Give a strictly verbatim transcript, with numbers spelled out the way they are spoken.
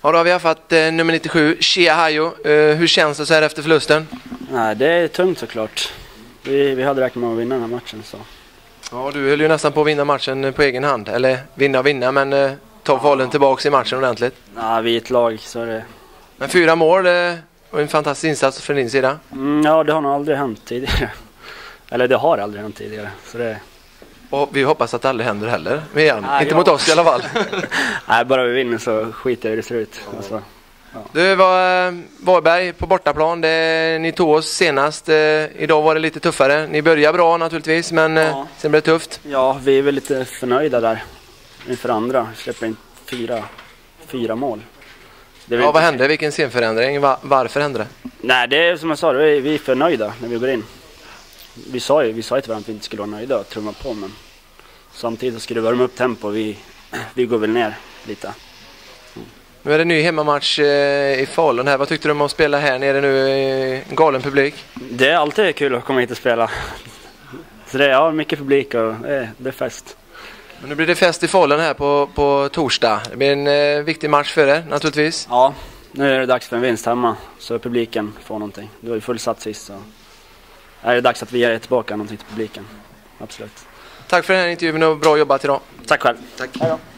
Ja, då har vi haft eh, nummer nittiosju, Shea Hayo. Eh, hur känns det så här efter förlusten? Nej, det är tungt såklart. Vi, vi hade räknat med att vinna den här matchen. Så. Ja, du höll ju nästan på att vinna matchen på egen hand. Eller vinna och vinna, men eh, ta Falun tillbaka i matchen ordentligt. Ja, vi är ett lag, så är det. Men fyra mål eh, och en fantastisk insats från din sida. Mm, ja, det har nog aldrig hänt tidigare. Eller det har aldrig hänt tidigare. Så det... Och vi hoppas att det aldrig händer heller. Men igen, Nej, inte ja. mot oss i alla fall. Nej, bara vi vinner så skiter jag hur det ser ut. Alltså, ja. Du var eh, Varberg på bortaplan. Det, ni tog oss senast. Eh, idag var det lite tuffare. Ni började bra naturligtvis, men eh, Ja. sen blev det tufft. Ja, vi är väl lite förnöjda där inför andra. Släpper in fyra, fyra mål. Det är väl Ja, inte... vad hände? Vilken scenförändring? Va- varför hände det? Nej, det är som jag sa, vi är, vi är förnöjda när vi går in. Vi sa ju, vi sa ju till varandra att vi inte skulle vara nöjda och trumma på, men samtidigt skulle det värma upp tempo. Vi, vi går väl ner lite. Mm. Nu är det ny hemmamatch eh, i Falun här. Vad tyckte du om att spela här nere nu i en galen publik? Det är alltid kul att komma hit och spela. Så det är ja, mycket publik och det, det är fest. Men nu blir det fest i Falun här på, på torsdag. Det blir en eh, viktig match för er naturligtvis. Ja, nu är det dags för en vinst hemma så publiken får någonting. Det var ju fullsatt sist, så är det dags att vi ger tillbaka någonting till publiken. Absolut. Tack för den här intervjun och bra jobbat idag. Tack själv. Tack. Hej då.